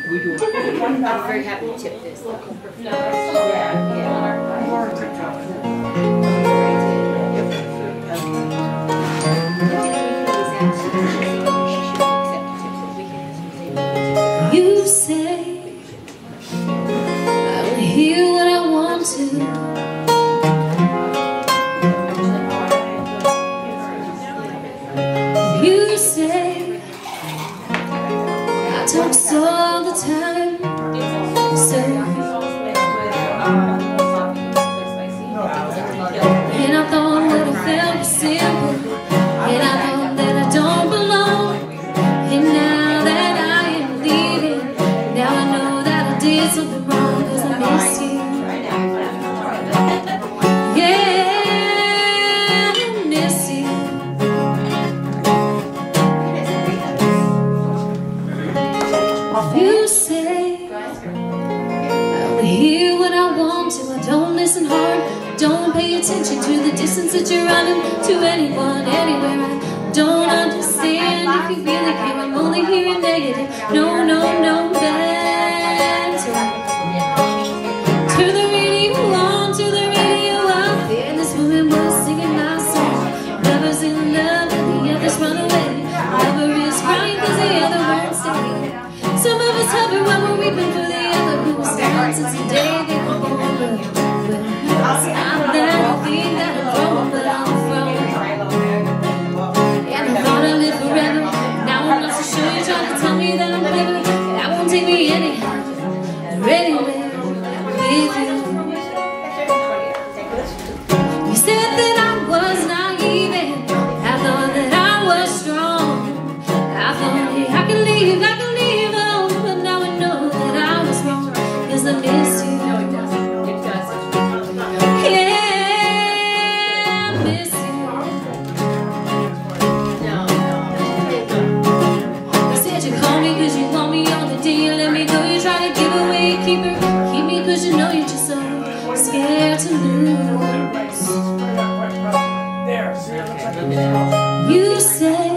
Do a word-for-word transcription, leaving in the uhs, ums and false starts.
I'm very happy to tip this. Yeah. You say I will hear what I want to. You say I talk so all the time. So and I thought that I felt simple, and I thought that I don't belong. And now that I am leaving, now I know that I did something wrong, 'cause I miss you. Yeah, I miss you. You say I will hear what I want to. I don't listen hard, don't pay attention to the distance that you're running to anyone, anywhere. I don't understand if you really care. I'm only hearing negative. No, no, no, better. Turn the radio on, turn the radio off. And this woman was singing my song. Lovers in love and the others run away. Lover is crying 'cause the other won't stay. Some of us hover while we're weeping for the other who's gone since the day they were born. But I'm that thing that I'm throwing, but I'm throwing. And I thought I lived forever. Now I'm not so sure. You're trying to tell me that I'm clever. That won't take me anyhow or anywhere with you. You said that I was naive, and I thought that I was strong. I thought, hey, I can leave, I can leave on, but now I know that I was wrong, 'cause I miss you. Keep, her, keep me 'cause you know you're just so scared to lose. You say